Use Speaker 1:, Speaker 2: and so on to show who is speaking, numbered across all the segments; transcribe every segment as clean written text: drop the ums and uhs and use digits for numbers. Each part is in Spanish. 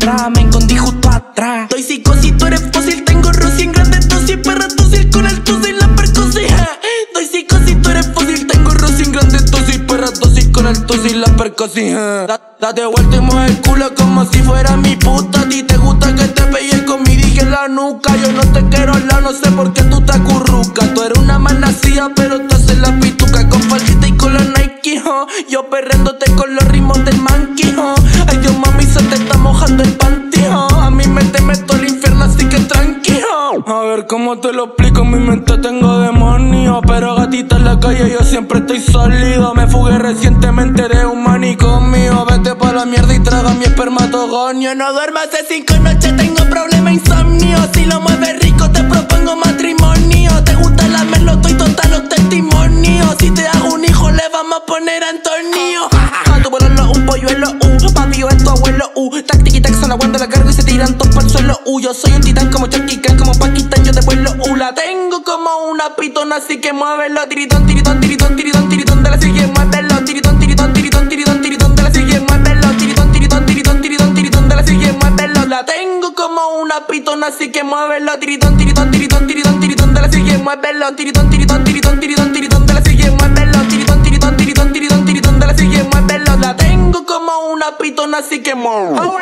Speaker 1: atrás, me escondí justo atrás. Estoy psicosis, tú eres fósil, tengo Rosy en grande dosis, perra tósil con el tusi y la percosis. Estoy psicosis, tú eres fósil, tengo Rosy en grande dosis, perra tósil con el tusi y la percosis. Date vuelta y mueve el culo como si fuera mi puta. A ti te gusta que te pegue con mi dije en la nuca. Yo no te quiero hablar, no sé por qué tú te acurrucas. Tú eres una malnacía, pero te haces la pituca con faldita y con los Nike, ho. Yo perreándote con los ritmos del monkey, ho. Ay Dios mami, se te está mojando el panty, ho. A mí me te meto al infierno, así que tranquilo. A ver cómo te lo explico, en mi mente tengo demonios, pero gatita en la calle yo siempre estoy sólido. Me fugué recientemente de un manicomio. Vete pa' la mierda y traga mi espermatogonio. No duermo hace 5 noches, tengo problema insomnio. Si lo mueves rico te propongo matrimonio. Te gusta lamerlo, estoy total los testimonios. Si te hago un hijo le vamos a poner Antonio. A tu bololo un polluelo, papi es tu abuelo, tac tiki tac, son aguanta la carga y se tiran todos pa'l suelo, yo soy un titán como Jackie Chan, como Pakistán, yo te vuelo, la tengo como una pitona, así que muévelo, tiritón, tiritón, tiritón, tiritón, tiritón, de la sigue, muévelo, tiritón, tiritón, tiritón, tiritón, tiritón, de la sigue, muévelo, tiritón, tiritón, tiritón, tiritón, tiritón, de la sigue, muévelo, la tengo como una pitona, así que muévelo, tiritón, tiritón, tiritón, tiritón, tiritón, de la sigue, muévelo, tiritón, tiritón, tiritón, tiritón, tiritón, de la sigue, muévelo, tiritón, tiritón, tiritón, tiritón, tiritón, de la sigue, muévelo, la tengo como una pitona, así que muévelo.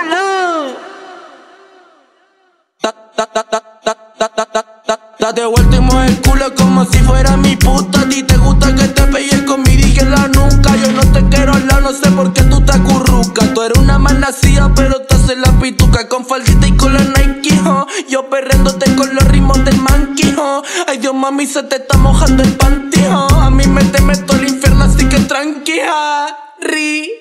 Speaker 1: Date vuelta y mueve el culo como si fuera mi puta. A ti te gusta que te pegue con mi dije en la nuca. Yo no te quiero hablar, no sé por qué tú te acurrucas. Tú eres una malnacía, pero te haces la pituca con faldita y con los Nike, ho. Yo perreándote con los ritmos del monkey, ho. Ay Dios mami, se te está mojando el panty, ho. A mí me te meto al infierno, así que tranquila, ri.